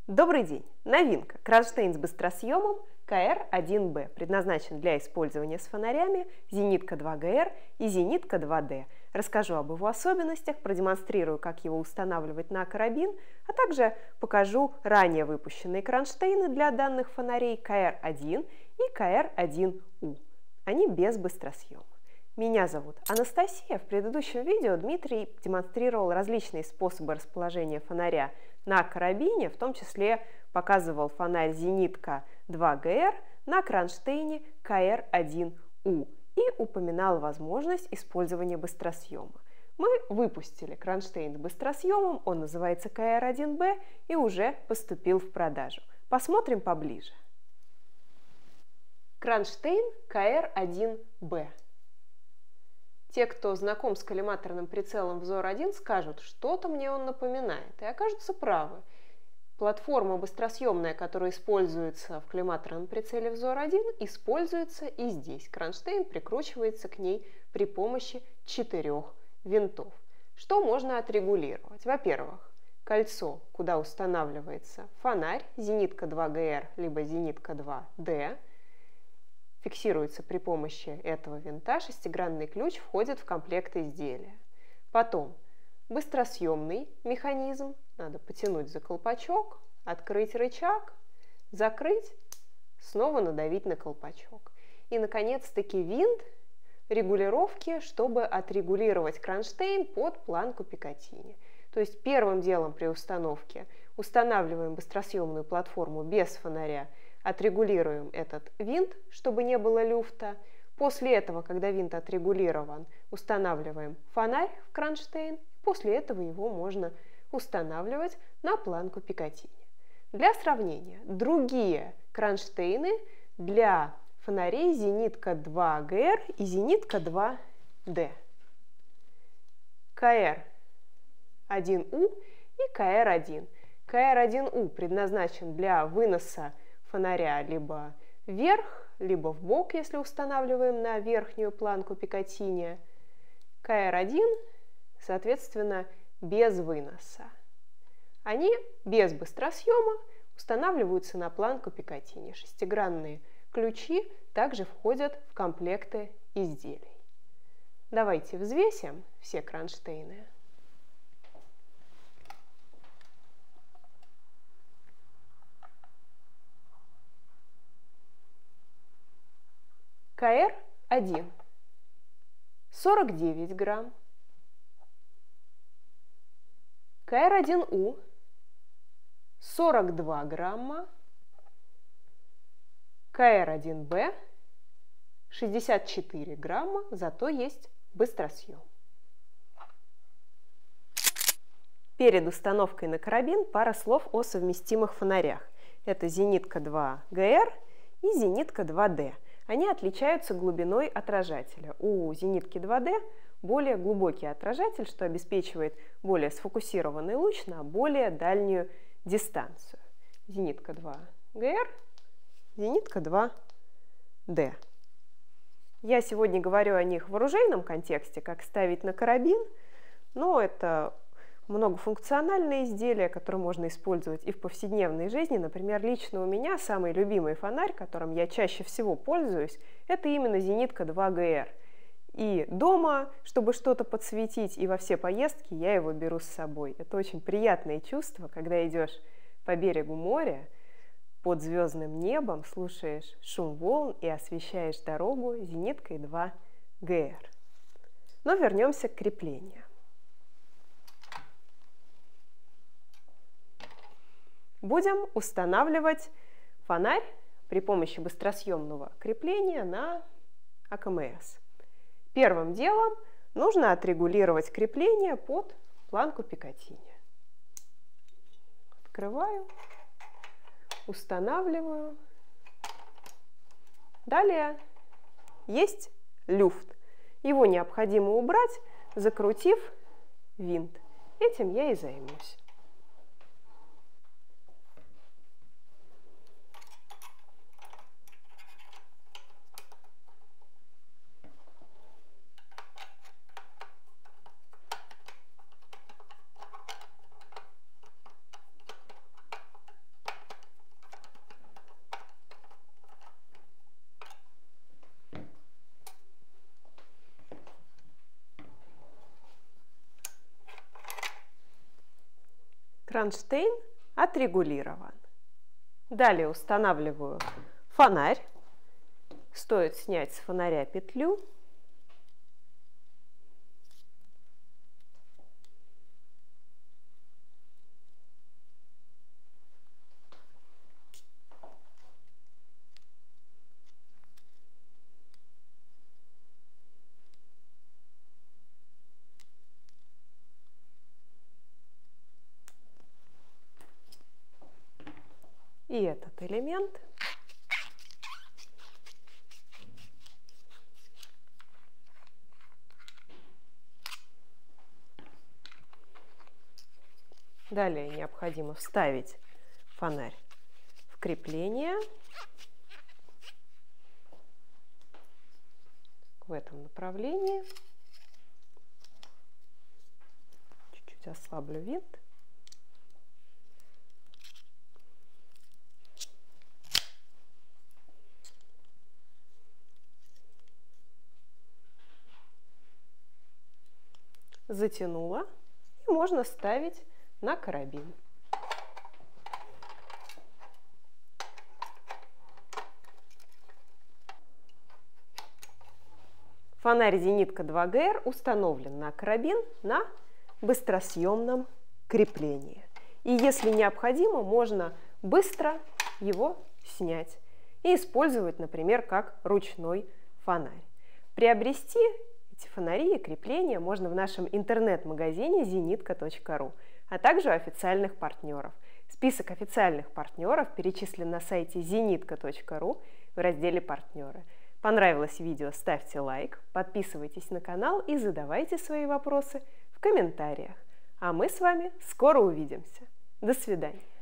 Добрый день! Новинка. Кронштейн с быстросъемом КР-1Б предназначен для использования с фонарями зенитка 2ГР и зенитка 2Д. Расскажу об его особенностях, продемонстрирую, как его устанавливать на карабин, а также покажу ранее выпущенные кронштейны для данных фонарей КР-1 и КР-1У. Они без быстросъема. Меня зовут Анастасия. В предыдущем видео Дмитрий демонстрировал различные способы расположения фонаря на карабине, в том числе показывал фонарь зенитка 2ГР на кронштейне КР-1У и упоминал возможность использования быстросъема. Мы выпустили кронштейн с быстросъемом, он называется КР-1Б и уже поступил в продажу. Посмотрим поближе. Кронштейн КР-1Б. Те, кто знаком с коллиматорным прицелом «Взор-1», скажут, что-то мне он напоминает, и окажутся правы. Платформа быстросъемная, которая используется в коллиматорном прицеле «Взор-1», используется и здесь. Кронштейн прикручивается к ней при помощи 4 винтов. Что можно отрегулировать? Во-первых, кольцо, куда устанавливается фонарь, зенитка 2ГР либо зенитка 2Д, фиксируется при помощи этого винта, шестигранный ключ входит в комплект изделия. Потом быстросъемный механизм, надо потянуть за колпачок, открыть рычаг, закрыть, снова надавить на колпачок. И, наконец-таки, винт регулировки, чтобы отрегулировать кронштейн под планку Пикатини. То есть первым делом при установке устанавливаем быстросъемную платформу без фонаря, отрегулируем этот винт, чтобы не было люфта. После этого, когда винт отрегулирован, устанавливаем фонарь в кронштейн. После этого его можно устанавливать на планку Пикатини. Для сравнения, другие кронштейны для фонарей зенитка 2ГР и зенитка 2Д. КР-1У и КР-1. КР-1У предназначен для выноса фонаря либо вверх, либо в бок, если устанавливаем на верхнюю планку Пикатини. КР-1, соответственно, без выноса. Они без быстросъема устанавливаются на планку Пикатини. Шестигранные ключи также входят в комплекты изделий. Давайте взвесим все кронштейны. КР-1 49 грамм, КР-1У 42 грамма, КР-1Б 64 грамма, зато есть быстросъем. Перед установкой на карабин пара слов о совместимых фонарях. Это зенитка 2ГР и зенитка 2Д. Они отличаются глубиной отражателя. У зенитки 2D более глубокий отражатель, что обеспечивает более сфокусированный луч на более дальнюю дистанцию. Зенитка 2ГР, зенитка 2D. Я сегодня говорю о них в оружейном контексте, как ставить на карабин, но это многофункциональные изделия, которые можно использовать и в повседневной жизни. Например, лично у меня самый любимый фонарь, которым я чаще всего пользуюсь, это именно зенитка 2ГР. И дома, чтобы что-то подсветить, и во все поездки я его беру с собой. Это очень приятное чувство, когда идешь по берегу моря, под звездным небом, слушаешь шум волн и освещаешь дорогу зениткой 2ГР. Но вернемся к креплению. Будем устанавливать фонарь при помощи быстросъемного крепления на АКМС. Первым делом нужно отрегулировать крепление под планку Пикатини. Открываю, устанавливаю. Далее есть люфт. Его необходимо убрать, закрутив винт. Этим я и займусь. Кронштейн отрегулирован. Далее устанавливаю фонарь. Стоит снять с фонаря петлю. И этот элемент. Далее необходимо вставить фонарь в крепление в этом направлении. Чуть-чуть ослаблю винт. Затянула, и можно ставить на карабин. Фонарь «Зенитка 2ГР» установлен на карабин на быстросъемном креплении. И если необходимо, можно быстро его снять и использовать, например, как ручной фонарь. Приобрести эти фонари и крепления можно в нашем интернет-магазине zenitka.ru, а также у официальных партнеров. Список официальных партнеров перечислен на сайте zenitka.ru в разделе «Партнеры». Понравилось видео? Ставьте лайк, подписывайтесь на канал и задавайте свои вопросы в комментариях. А мы с вами скоро увидимся. До свидания.